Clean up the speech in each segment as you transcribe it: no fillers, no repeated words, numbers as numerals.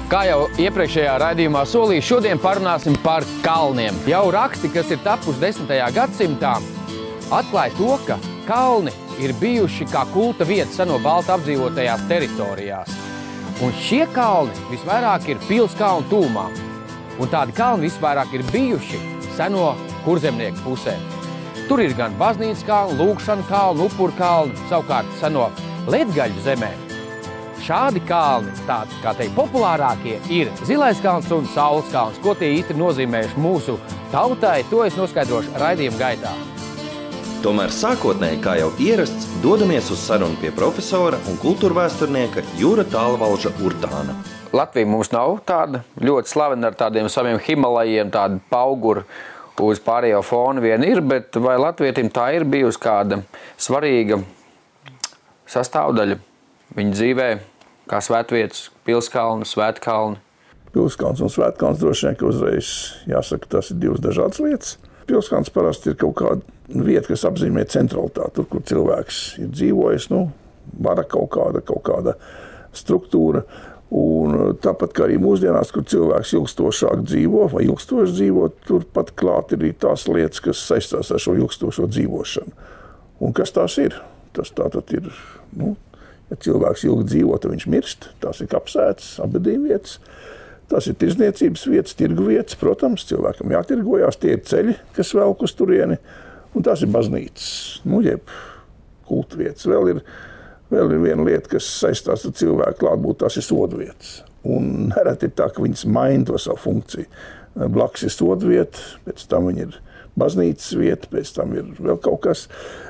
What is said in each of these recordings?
Kā jau iepriekšējā raidījumā solīju, šodien parunāsim par kalniem. Jau raksti, kas ir tapuši 10. gadsimtā, atklāja to, ka kalni ir bijuši kā kulta vieta seno baltu apdzīvotajās teritorijās. Un šie kalni visvairāk ir pilskalnu tūmā. Un tādi kalni visvairāk ir bijuši seno kurzemnieku pusē. Tur ir gan baznīcas kalni, lūkšana kalni, upuru kalni, savukārt seno Ledgaļu zemē. Šādi kalni, tādi, kā teikt, populārākie, ir Zilais kalns un Saules kalns. Ko tie īsti nozīmējuši mūsu tautai, to es noskaidrošu raidījuma gaitā. Tomēr sākotnēji, kā jau ierasts, dodamies uz sarunu pie profesora un kultūrvēsturnieka Jura Tālvalža Urtāna. Latvija mums nav tāda ļoti slavena ar tādiem saviem Himalajiem, tādu pauguru uz pārējo fonu vien ir, bet vai latvietim tā ir bijusi kāda svarīga sastāvdaļa viņa dzīvē, kā svētvietas, pilskalni, svētkalni? Pilskalns un svētkalns droši vien, ka uzreiz jāsaka, tas ir divas dažādas lietas. Pilskalns parasti ir kaut kāda vieta, kas apzīmē centralitāti, tur, kur cilvēks ir dzīvojis, vara kaut kāda struktūra. Un tāpat kā arī mūsdienās, kur cilvēks ilgstošāk dzīvo vai ilgstoši dzīvo, turpat klāt ir arī tās lietas, kas saistās ar šo ilgstošo dzīvošanu. Un kas tās ir? Tas tātad ir, ja cilvēks ilgi dzīvo, tad viņš mirst. Tās ir kapsētas, apbedījuma tās ir tirdzniecības vietas, tirgu vietas, protams, cilvēkam jātirgojās, tie ir ceļi, kas velk uz turieni, un tās ir baznīcas, jeb kultu vietas. Vēl ir viena lieta, kas saistās ar cilvēku klātbūtni, tās ir sodu vietas. Un nereti ir tā, ka viņas maina to savu funkciju. Blakus ir sodu vieta, pēc tam viņi ir baznīcas vieta, pēc tam ir vēl kaut kas.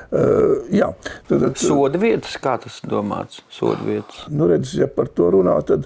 Soda vietas, kā tas domāts? Soda vietas. Redz, ja par to runā, tad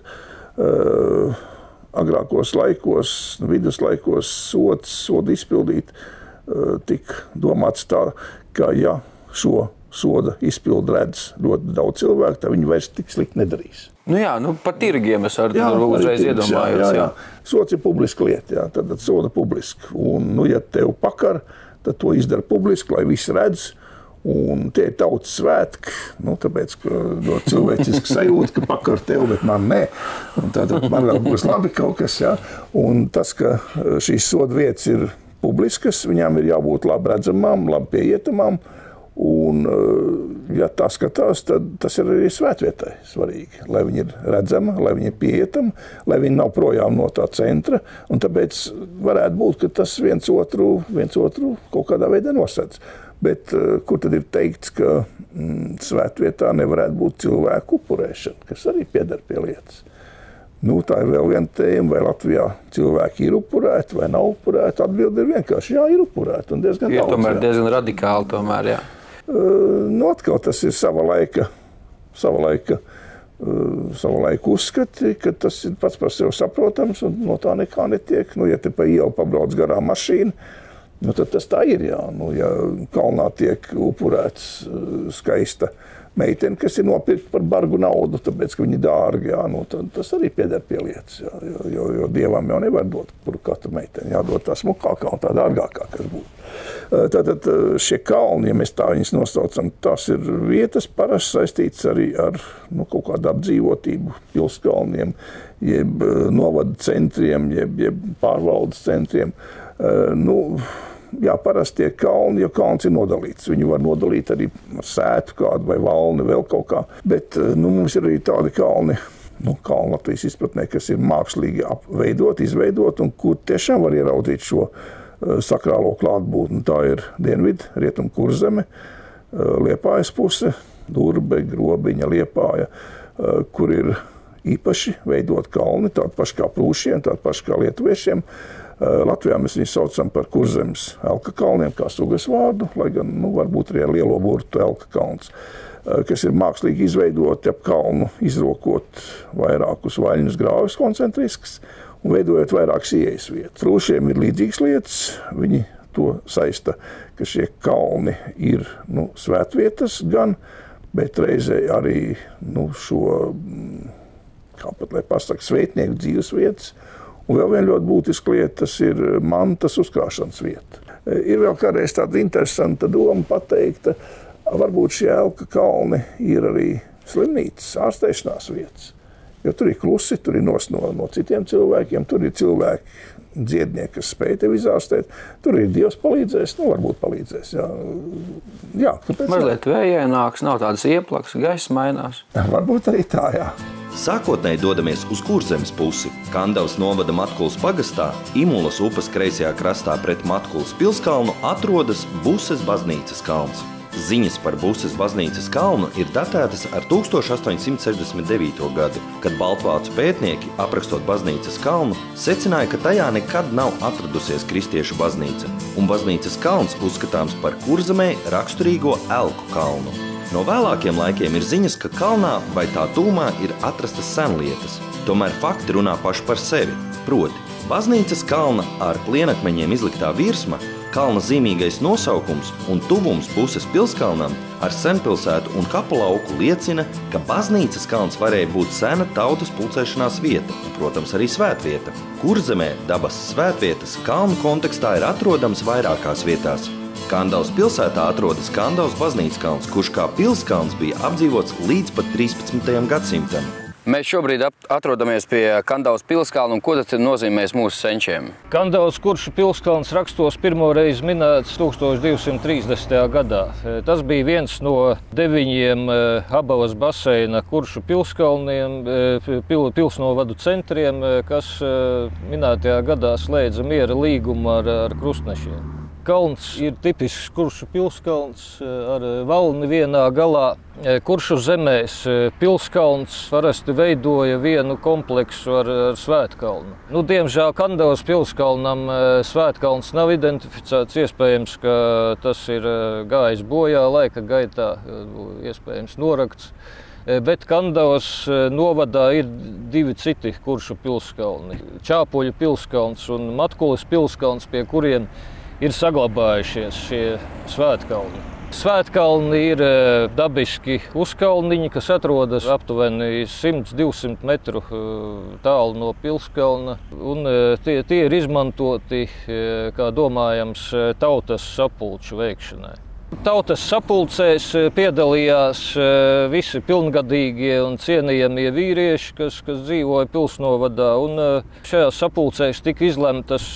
agrākos laikos, viduslaikos sodu izpildīt tika domāts tā, ka ja šo soda izpildu redz ļoti daudz cilvēku, tad viņi vairs tik slikti nedarīs. Pa tirgiem es uzreiz iedomājos. Jā. Sods ir publiska lieta, tad soda publiski. Un, ja tev pakar, tad to izdara publiski, lai visi redz. Un tie ir tautas svētki, tāpēc, ka cilvēciski sajūta, ka pakar tev, bet man nē. Un tātad man vēl būs labi kaut kas, jā. Un tas, ka šīs soda vietas ir publiskas, viņām ir jābūt labi redzamām, labi pieietamām. Un, ja tā skatās, tad tas ir arī svētvietai svarīgi, lai viņi ir redzama, lai viņi ir pieejama, lai viņi nav projām no tā centra. Un tāpēc varētu būt, ka tas viens otru kaut kādā veidā nosedz. Bet kur tad ir teikts, ka svētvietā nevarētu būt cilvēku upurēšana, kas arī pieder pie lietas? Tā ir vēl viena tēma, vai Latvijā cilvēki ir upurēti vai nav upurēti. Atbilde ir vienkārši, jā, ir upurēti un diezgan daudz. Tomēr diezgan radikāli tomēr, jā. Atkal tas ir sava laika uzskati, ka tas ir pats par sevi saprotams un no tā nekā netiek. Ja te pa ielu pabrauc garām mašīna, tad tas tā ir, jā. Ja kalnā tiek upurēts skaista meitene, kas ir nopirkt par bargu naudu, tāpēc, ka viņi dārgi, jā, tad tas arī pieder pie lietas, jā, jo dievam jau nevar dot par katru meiteni, jādod tā smukākā un tā dārgākā, kas būtu. Tātad šie kalni, ja mēs tā viņus nosaucam, tās ir vietas parasti saistītas arī ar kaut kādu apdzīvotību, pilskalniem, jeb novada centriem, jeb pārvaldes centriem. Jā, parasti tie kalni, jo kalns ir nodalīts. Viņu var nodalīt arī ar sētu kādu vai valni, vēl kaut kā. Bet mums ir arī tādi kalni, kalni Latvijas izpratnē, kas ir mākslīgi izveidot, un kur tiešām var ieraudzīt šo sakrālo klātbūtni. Tā ir dienvidu, rietumu Kurzeme, Liepājas puse, Durbe, Grobiņa, Liepāja, kur ir īpaši veidot kalni, tādi paši kā prūšiem, tādi paši kā lietuviešiem. Latvijā mēs viņus saucam par Kurzemes elka kalniem, kā sugas vārdu, lai gan varbūt arī ar lielo burtu elka kalns, kas ir mākslīgi izveidoti ap kalnu, izrokot vairākus vaļņus grāvis koncentrisks un veidojot vairākas ieejas vietas. Prūšiem ir līdzīgas lietas, viņi to saista, ka šie kalni ir svētvietas gan, bet reizē arī šo, kā pat lai pasaka, svētnieku dzīves vietas. Un vēl viena ļoti būtiska lieta, tas ir mantas uzkrāšanas vieta. Ir vēl kādreiz tāda interesanta doma pateikta, varbūt šie elka kalni ir arī slimnīcas, ārstēšanās vietas. Jo tur ir klusi, tur ir no citiem cilvēkiem, tur ir cilvēki, dziednieki, kas spēj tev izārstēt. Tur ir Dievs palīdzēs, varbūt palīdzēs. Jā, mazliet vējaināks, nav tādas ieplaks, gaiss mainās. Varbūt arī tā, jā. Sākotnēji dodamies uz Kurzemes pusi. Kandavas novada Matkulas pagastā, Imulas upes kreisajā krastā pret Matkulas pilskalnu atrodas Buses baznīcas kalns. Ziņas par Buses baznīcas kalnu ir datētas ar 1869. gadu, kad baltvācu pētnieki, aprakstot baznīcas kalnu, secināja, ka tajā nekad nav atradusies kristiešu baznīca, un baznīcas kalns uzskatāms par Kurzemei raksturīgo elku kalnu. No vēlākiem laikiem ir ziņas, ka kalnā vai tā tūmā ir atrastas senlietas. Tomēr fakti runā paši par sevi. Proti, baznīcas kalna ar plienakmeņiem izliktā virsma, kalna zīmīgais nosaukums un tuvums Buses pilskalnam ar senpilsētu un kapulauku liecina, ka baznīcas kalns varēja būt sena tautas pulcēšanās vieta un, protams, arī svētvieta. Kurzemē dabas svētvietas kalnu kontekstā ir atrodams vairākās vietās. Kandavas pilsētā atrodas Kandavas baznīcas kalns, kurš kā pilskalns bija apdzīvots līdz pat 13. gadsimtam. Mēs šobrīd atrodamies pie Kandavas pilskalna, un ko tas nozīmēs mūsu senčiem? Kandavas kuršu pilskalns rakstos pirmoreiz minēts 1230. gadā. Tas bija viens no 9 Abavas baseina kuršu pilskalniem, pilsnovadu centriem, kas minētajā gadā slēdza miera līgumu ar krustnešiem. Kalns ir tipisks kuršu pilskalns ar valni vienā galā. Kuršu zemēs pilskalns parasti veidoja vienu kompleksu ar svētkalnu. Diemžēl Kandavas pilskalnam svētkalns nav identificēts. Iespējams, ka tas ir gājis bojā laika gaitā, iespējams norakts. Bet Kandavas novadā ir 2 citi kuršu pilskalni. Čāpoļu pilskalns un Matkulas pilskalns, pie kuriem ir saglabājušies šie svētkalni. Svētkalni ir dabiski uzkalniņi, kas atrodas aptuveni 100–200 metru tālu no pilskalna. Un tie ir izmantoti, kā domājams, tautas sapulču veikšanai. Tautas sapulcēs piedalījās visi pilngadīgie un cienījamie vīrieši, kas dzīvoja pilsnovadā. Un šajās sapulcēs tika izlemtas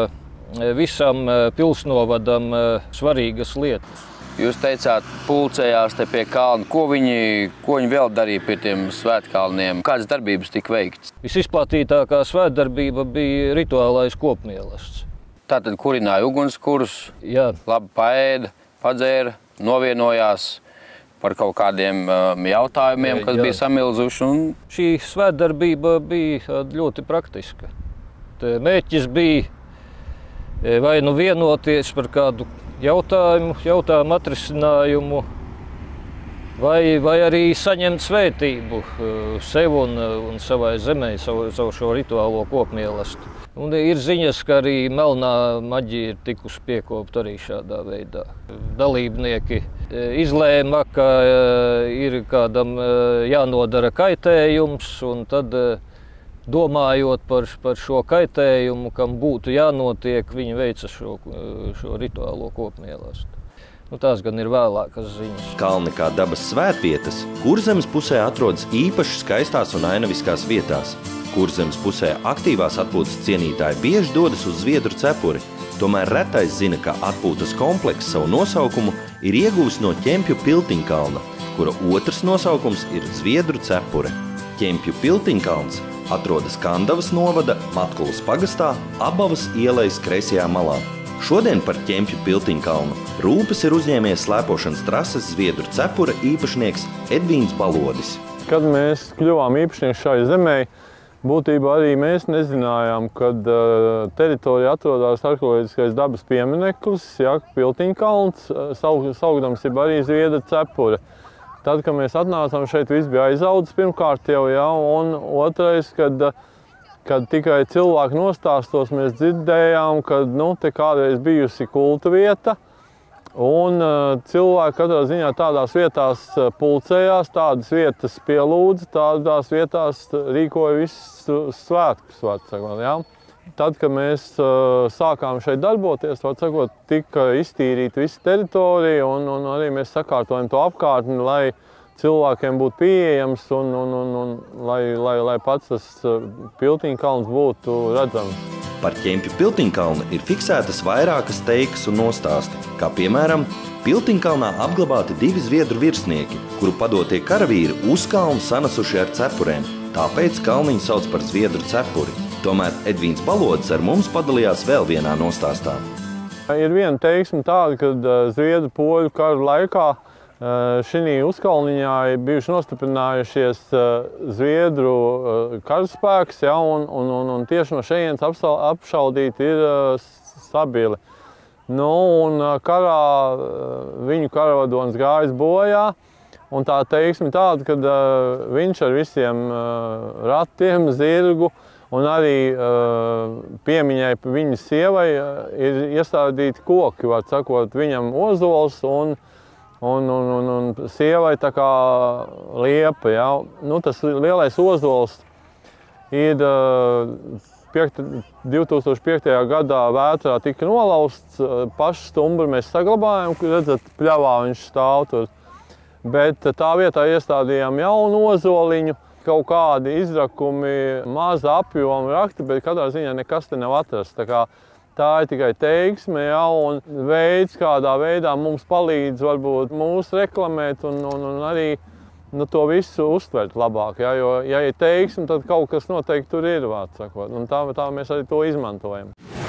visam pilsnovadam svarīgas lietas. Jūs teicāt, pulcējās te pie kalna. Ko viņi vēl darīja pie tiem svētkalniem? Kādas darbības tika veikts? Visizplatītākā svētdarbība bija rituālais kopmielasts. Tātad kurināja ugunskurus, labi paēda, padzēra, novienojās par kaut kādiem jautājumiem, kas bija samilzuši. Šī svētdarbība bija ļoti praktiska. Mērķis bija vai nu vienoties par kādu jautājumu atrisinājumu, vai arī saņemt svētību sev un savai zemē, savu šo rituālo kopmielastu. Un ir ziņas, ka arī melnā maģija ir tikusi piekopta arī šādā veidā. Dalībnieki izlēma, ka ir kādam jānodara kaitējums, un tad domājot par šo kaitējumu, kam būtu jānotiek, viņi veica šo rituālo kopmielastu. Tās gan ir vēlākas ziņas. Kalni kā dabas svētvietas Kurzemes pusē atrodas īpaši skaistās un ainaviskās vietās. Kurzemes pusē aktīvās atpūtas cienītāji bieži dodas uz Zviedru cepuri, tomēr retais zina, ka atpūtas komplekss savu nosaukumu ir ieguvis no Ķempju piltiņkalna, kura otrs nosaukums ir Zviedru cepure. Ķempju piltiņkalns atrodas Kandavas novada Matkulas pagastā, Abavas ielejas kreisajā malā. Šodien par Ķempju piltiņkalnu rūpes ir uzņēmies slēpošanas trases Zviedru cepura īpašnieks Edvīns Balodis. Kad mēs kļuvām īpašnieki šai zemē, būtībā arī mēs nezinājām, kad teritorijā atrodas arheoloģiskais dabas piemineklis, piltiņkalns, saukdams ir arī Zviedru cepura. Tad, kad mēs atnācām šeit, viss bija aizaudzis pirmkārt jau, un otrais, kad tikai cilvēku nostāstos mēs dzirdējām, ka te kādreiz bijusi kulta vieta, un cilvēki katrā ziņā tādās vietās pulcējās, tādas vietas pielūdza, tādās vietās rīkoja visus svētkus, var sakot, Tad, kad mēs sākām šeit darboties, tika iztīrīta visa teritorija, un arī mēs sakārtojam to apkārtni, lai cilvēkiem būtu pieejams un lai pats tas Piltiņkalns būtu redzams. Par Ķempju Piltiņkalnu ir fiksētas vairākas teikas un nostāsti, kā piemēram, Piltiņkalnā apglabāti 2 zviedru virsnieki, kuru padotie karavīri uz kalnu sanesuši ar cepurēm, tāpēc kalniņu sauc par zviedru cepuri. Tomēr Edvīns Balodis ar mums padalījās vēl vienā nostāstā. Ir viena teiksme tāda, kad zviedru poļu karu laikā šī uzkalniņā ir bijuši nostiprinājušies zviedru karaspēks, ja, un tieši no šejienes apšaudīti ir sabili. Nu, un karā viņu karavadons gājis bojā, un tā teiksme tāda, kad viņš ar visiem ratiem, zirgu un arī piemiņai viņa sievai ir iestādīti koki, var sakot, viņam ozols un sievai tā kā liepa. Ja. Nu, tas lielais ozols ir 2005. Gadā vētrā tika nolausts, pašu stumbru mēs saglabājam, redzat, pļavā viņš stāv tur. Bet tā vietā iestādījām jaunu ozoliņu, kaut kādi izrakumi, maza apjoma rakti, bet katrā ziņā nekas te nav atrasts. Tā ir tikai teiksme, ja, un veids, kādā veidā mums palīdz varbūt mūs reklamēt un arī to visu uztvert labāk. Ja, jo, ja ir teiksme, tad kaut kas noteikti tur ir, vārds sakot, un tā mēs arī to izmantojam.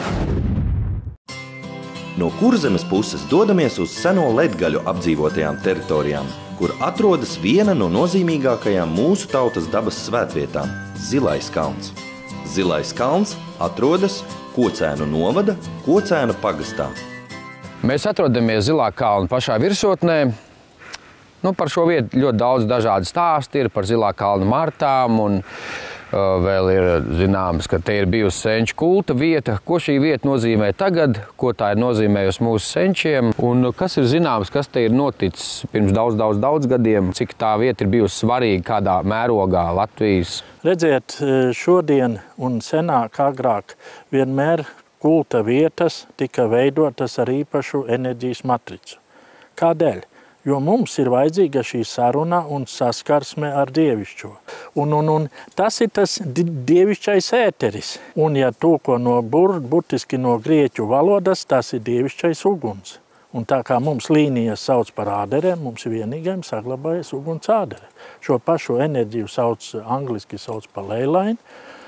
No Kurzemes puses dodamies uz seno ledgaļu apdzīvotajām teritorijām, kur atrodas viena no nozīmīgākajām mūsu tautas dabas svētvietām – Zilais kalns. Zilais kalns atrodas Kocēnu novada Kocēnu pagastā. Mēs atrodamies Zilā kalna pašā virsotnē. Par šo vietu ļoti daudz dažādu stāstu ir par Zilā kalna martām, un vēl ir zināms, ka te ir bijusi senču kulta vieta. Ko šī vieta nozīmē tagad, ko tā ir nozīmējusi mūsu senčiem, un kas ir zināms, kas te ir noticis pirms daudz gadiem, cik tā vieta ir bijusi svarīga kādā mērogā Latvijas. Redziet, šodien un senāk agrāk vienmēr kulta vietas tika veidotas ar īpašu enerģijas matricu. Kādēļ? Jo mums ir vajadzīga šī saruna un saskarsme ar dievišķo. Un tas ir tas dievišķais ēteris. Un ja tulko burtiski no grieķu valodas, tas ir dievišķais uguns. Un tā kā mums līnijas sauc par āderēm, mums vienīgajiem saglabājas uguns ādere. Šo pašu enerģiju angliski sauc par leyline.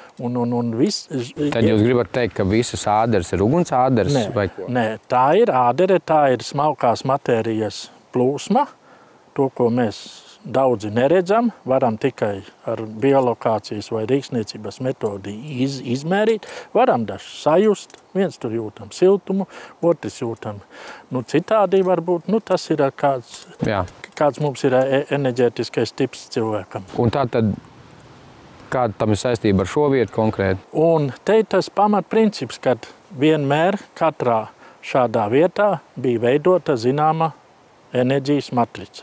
Tad jūs gribat teikt, ka visas āderes ir uguns āderes? Nē, tā ir ādere, tā ir smalkās matērijas plūsma. To, ko mēs daudzi neredzam, varam tikai ar biolokācijas vai rīksniecības metodi izmērīt. Varam daži sajust, viens tur jūtam siltumu, otrs jūtam citādi varbūt. Tas ir kāds mums ir enerģētiskais tips cilvēkam. Un tā tad, kāda tam ir saistība ar šo vietu konkrēti? Un te ir tas pamatprincips, kad vienmēr katrā šādā vietā bija veidota zināma enerģijas matrica.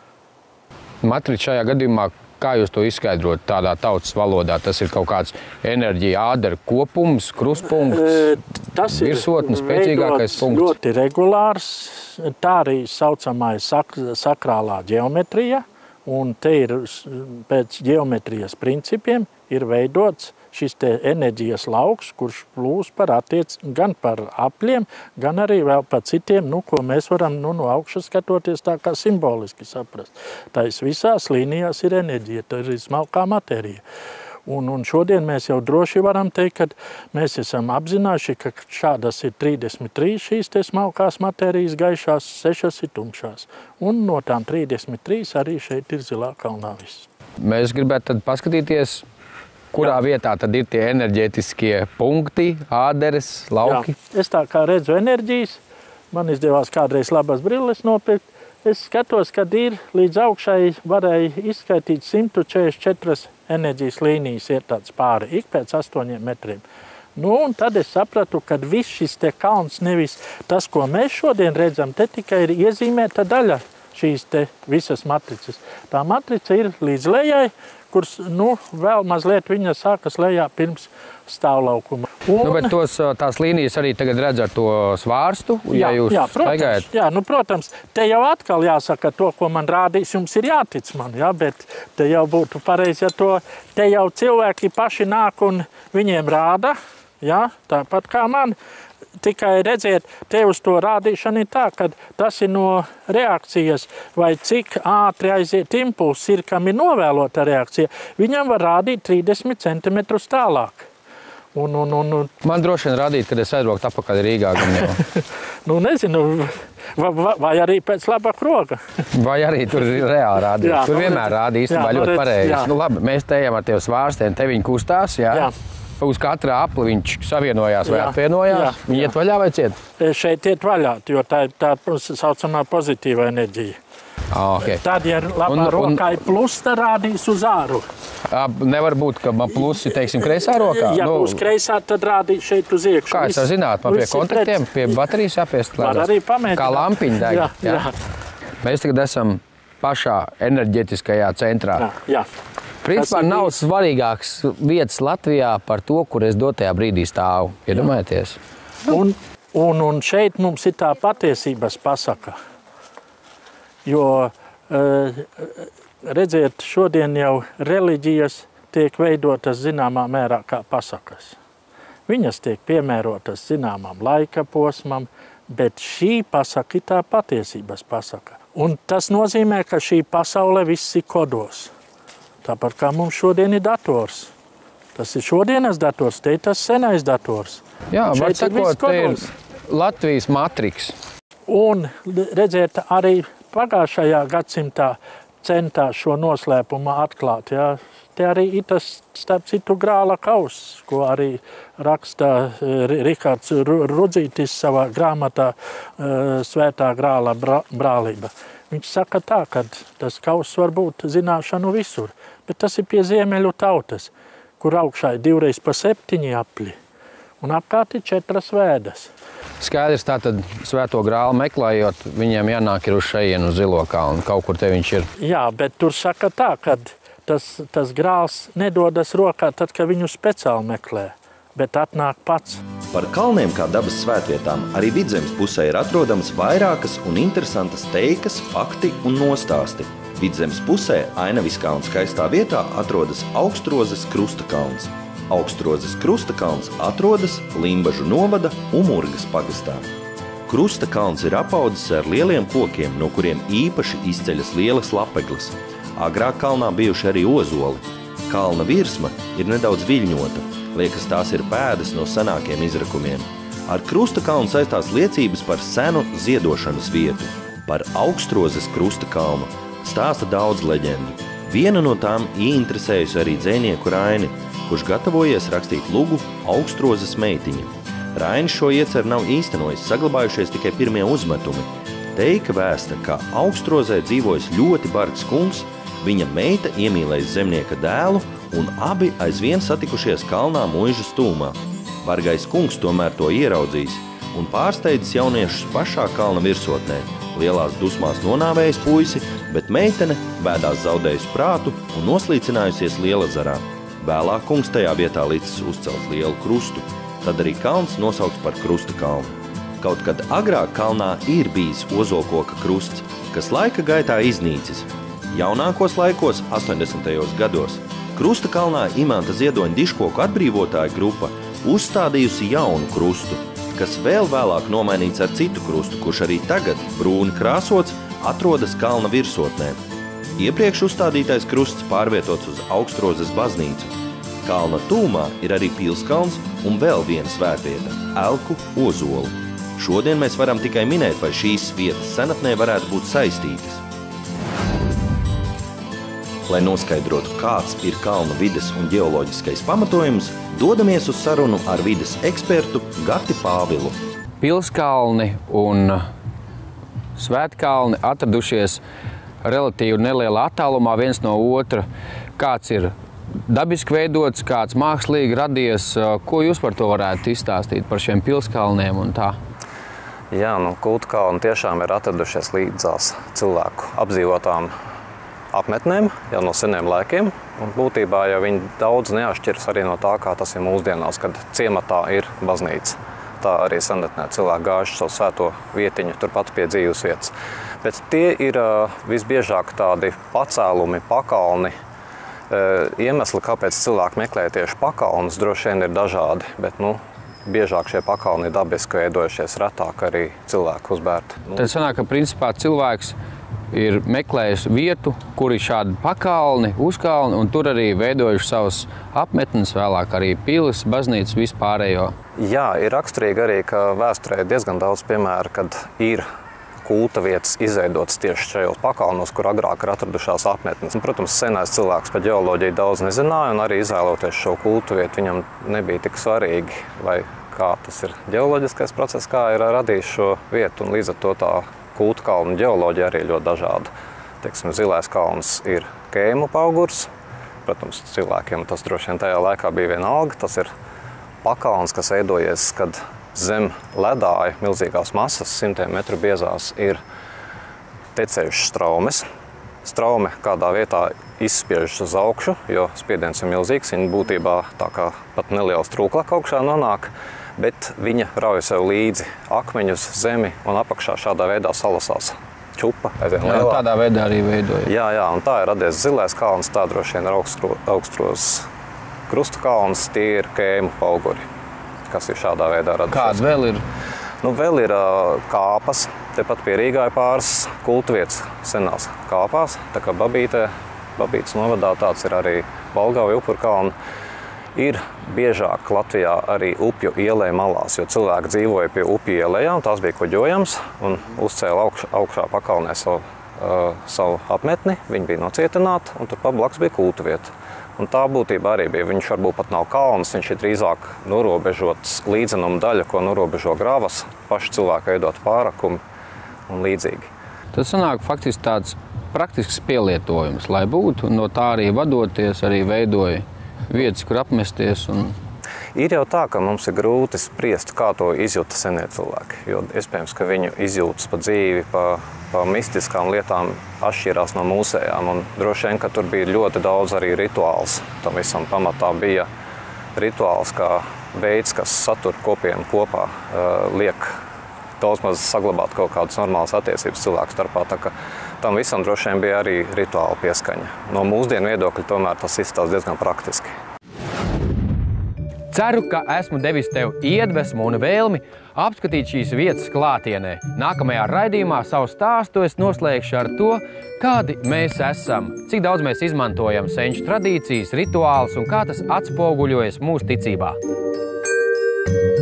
Matrica šajā gadījumā, kā jūs to izskaidrot tādā tautas valodā? Tas ir kaut kāds enerģija ādera kopums, kruspunkts, virsotnes, spēcīgākais punkts? Ļoti regulārs, tā arī saucamā sakrālā ģeometrija, un te ir pēc ģeometrijas principiem ir veidots šis te enerģijas lauks, kurš plūs gan par apļiem, gan arī vēl par citiem, ko mēs varam no augšas skatoties tā kā simboliski saprast. Tais visās līnijās ir enerģija, tā ir smalkā matērija. Un šodien mēs jau droši varam teikt, ka mēs esam apzinājuši, ka šādas ir 33 šīs te smalkās matērijas gaišās, 6 ir tumšās. Un no tām 33 arī šeit ir Zilā kalnā viss. Mēs gribētu tad paskatīties, kurā vietā tad ir tie enerģētiskie punkti, āderes, lauki? Jā. Es tā kā redzu enerģijas, man izdevās kādreiz labas brilles nopirkt. Es skatos, kad ir līdz augšai varēja izskaitīt 144 enerģijas līnijas iet tāds pāri, ik pēc 8 metriem. Un tad es sapratu, ka viss šis te kalns nevis tas, ko mēs šodien redzam, te tikai ir iezīmēta daļa šīs te visas matricas. Tā matrica ir līdz lejai, kuras vēl mazliet viņa sākas lejā pirms stāvlaukuma. Bet tās līnijas arī tagad redz ar to svārstu, ja jūs staigājat? Jā, protams, te jau atkal jāsaka to, ko man rādīs, jums ir jātic man, bet te jau būtu pareizi, ja te jau cilvēki paši nāk un viņiem rāda, tāpat kā man. Tikai redziet, te uz to rādīšana ir tā, ka tas ir no reakcijas, vai cik ātri aiziet impulss ir, kam ir novēlota reakcija. Viņam var rādīt 30 centimetrus tālāk. Man droši vien rādīt, kad es aizbraukt apakaļ Rīgā. Nezinu, vai arī pēc laba kroga. Vai arī tur ir reāli rādīt. Tur vienmēr rāda īstenībā ļoti pareizi. Labi, mēs te ejam ar tev svārstiem, te viņi kustās, jā. Uz katra apli viņš savienojās vai apvienojās. Viņi iet vaļā vai ciet? Šeit iet vaļā, jo tā ir tā saucamā pozitīva enerģija. Okay. Tad, ja labā rokā ir plus, tad rādīs uz āru. Nevar būt, ka man plusi, teiksim, kreisā rokā? Ja būs kreisā, tad rādīs šeit uz iekšu. Kā es zināt, man pie kontaktiem, pie baterijas jāpiest? Var arī pamēģināt. Kā lampiņa deg? Jā. Mēs tagad esam pašā enerģetiskajā centrā. Jā. Principā nav svarīgāks vietas Latvijā par to, kur es dotajā brīdī stāvu. Iedomājieties? Un šeit mums ir tā patiesības pasaka. Jo, redziet, šodien jau reliģijas tiek veidotas zināmā mērā kā pasakas. Viņas tiek piemērotas zināmām laika posmam, bet šī pasaka ir tā patiesības pasaka. Un tas nozīmē, ka šī pasaule viss ir kodos. Tāpat kā mums šodien ir dators. Tas ir šodienas dators, te ir tas senais dators. Jā, var sakot, te ir Latvijas matriks. Un, redziet, arī pagājušajā gadsimtā centās šo noslēpumu atklāt. Te arī ir tas, starp citu, grāla kauss, ko arī raksta Rihards Rudzītis savā grāmatā Svētā grāla brālība. Viņš saka tā, ka tas kauss var būt zināšanu visur, bet tas ir pie ziemeļu tautas, kur augšā ir 2x7 apļi un apkārt ir 4 vēdas. Skaidrs, tātad Svēto grālu meklējot, viņiem jānāk ir uz šejienu uz Zilo kalnu, kaut kur te viņš ir. Jā, bet tur saka tā, ka tas grāls nedodas rokā tad, kad viņu speciāli meklē, bet atnāk pats. Par kalniem kā dabas svētvietām arī Vidzemes pusē ir atrodams vairākas un interesantas teikas, fakti un nostāsti. Vidzemes pusē ainaviskā un skaistā vietā atrodas Augstrozes Krustakalns. Augstrozes Krustakalns atrodas Limbažu novada Umurgas pagastā. Krustakalns ir apaudzis ar lieliem kokiem, no kuriem īpaši izceļas lielas lapegles. Agrāk kalnā bijuši arī ozoli. Kalna virsma ir nedaudz viļņota. Liekas, tās ir pēdas no senākiem izrakumiem. Ar Krustakalnu saistās liecības par senu ziedošanas vietu. Par Augstrozes Krustakalnu stāsta daudz leģendu. Viena no tām ieinteresējusi arī dzejnieku Raini, kurš gatavojies rakstīt lugu Augstrozes meitiņa. Rainis šo ieceru nav īstenojis, saglabājušies tikai pirmie uzmetumi. Teika vēsta, ka Augstrozē dzīvojas ļoti bargs kungs, viņa meita iemīlējas zemnieka dēlu un abi aizvien satikušies kalnā muižas tūmā. Bargais kungs tomēr to ieraudzījis un pārsteidzis jauniešus pašā kalna virsotnē. Lielās dusmās nonāvējis puisi, bet meitene bēdās zaudējusi prātu un noslīcinājusies Lielazarā. Vēlāk kungs tajā vietā licis uzcelt lielu krustu, tad arī kalns nosaukts par Krustakalnu. Kaut kad agrāk kalnā ir bijis ozolkoka krusts, kas laika gaitā iznīcis. Jaunākos laikos, 80. gados, Krustakalnā Imanta Ziedoņa diškoku atbrīvotāja grupa uzstādījusi jaunu krustu, kas vēl vēlāk nomainīts ar citu krustu, kurš arī tagad, brūni krāsots, atrodas kalna virsotnē. Iepriekš uzstādītais krusts pārvietots uz Augstrozes baznīcu. Kalna tūmā ir arī Pilskalns un vēl viena svētvieta – Elku ozoli. Šodien mēs varam tikai minēt, vai šīs vietas senatnē varētu būt saistītas. Lai noskaidrotu, kāds ir kalnu vides un ģeoloģiskais pamatojums, dodamies uz sarunu ar vides ekspertu Gati Pāvilu. Pilskalni un Svētkalni atradušies relatīvi nelielā attālumā viens no otra. Kāds ir dabiski veidots, kāds mākslīgi radies? Ko jūs par to varētu izstāstīt par šiem pilskalniem un tā? Jā, kultu kalni tiešām ir atradušies līdzās cilvēku apdzīvotām apmetnēm jau no seniem laikiem. Un būtībā jau viņi daudz neatšķiras arī no tā, kā tas ir mūsdienās, kad ciematā ir baznīca. Tā arī senatnē cilvēki gājuši savu svēto vietiņu turpat pie dzīves vietas. Bet tie ir visbiežāk tādi pacēlumi, pakalni. Iemesli, kāpēc cilvēki meklē tieši pakalnus, droši vien ir dažādi, bet biežāk šie pakalni ir dabiski veidojušies, retāk arī cilvēku uzbērti. Tad sanāk, ka principā cilvēks ir meklējis vietu, kur ir šādi pakalni, uzkalni, un tur arī veidojuši savus apmetnes, vēlāk arī pilis, baznīcas, vispārējo. Jā, ir raksturīgi arī, ka vēsturē ir diezgan daudz piemēru, kad ir kulta vietas izveidotas tieši šajos pakalnos, kur agrāk ir atradušās apmetnes. Protams, senais cilvēks par ģeoloģiju daudz nezināja, un arī izvēloties šo kultu vietu, viņam nebija tik svarīgi, vai kā tas ir ģeoloģiskais process, kā ir radījis šo vietu, un līdz ar to tā kultu kalnu ģeoloģija arī ļoti dažāda. Teiksim, Zilais kalns ir kēmu paugurs. Protams, cilvēkiem tas droši vien tajā laikā bija vienalga. Tas ir pakalns, kas veidojies, kad zem ledāja milzīgās masas, 100 metru biezās, ir tecējušas straumes. Straume kādā vietā izspiežas uz augšu, jo spiediens ir milzīgs. Viņa būtībā tā kā pat neliels trūklaka augšā nonāk, bet viņa rauj sev līdzi akmeņus, zemi un apakšā šādā veidā salasās čupa. Tādā veidā arī veidoja. Jā, un tā ir radies Zilais kalns, tā droši vien ir augstros krustu kalns, tie ir kēmu pauguri, kas ir šādā veidā radušies. Kāds vēl ir? Vēl ir kāpas, tepat pie Rīgā ir pāris kultu vietas senās kāpās, tā kā Babītes novadā tāds ir arī Balgava Upurkalna. Ir biežāk Latvijā arī upju ielē malās, jo cilvēki dzīvoja pie upju ielējām, tās bija kuģojams un uzcēla augšā pakalnē savu apmetni, viņi bija nocietināti un tur pablaks bija kultu vieta. Un tā būtībā arī bija, viņš varbūt pat nav kalns, viņš ir drīzāk norobežots līdzenuma daļa, ko norobežo gravas, paši cilvēki veidot pārakumi un līdzīgi. Tas sanāk faktiski tāds praktisks pielietojums, lai būtu, no tā arī vadoties, arī veidoja vietas, kur apmesties. Ir jau tā, ka mums ir grūti spriest, kā to izjūta senie cilvēki, jo iespējams, ka viņu izjūtas pa dzīvi, pa mistiskām lietām atšķirās no mūsējām, un droši vien, ka tur bija ļoti daudz arī rituāls. Tam visam pamatā bija rituāls kā veids, kas satur kopienu kopā, liek daudz maz saglabāt kaut kādas normālas attiecības cilvēku starpā, tā ka tam visam droši vien bija arī rituāla pieskaņa. No mūsdienu viedokļa tomēr tas izstāsta diezgan praktiski. Ceru, ka esmu devis tev iedvesmu un vēlmi apskatīt šīs vietas klātienē. Nākamajā raidījumā savu stāstu es noslēgšu ar to, kādi mēs esam, cik daudz mēs izmantojam senču tradīcijas, rituālus un kā tas atspoguļojas mūsu ticībā.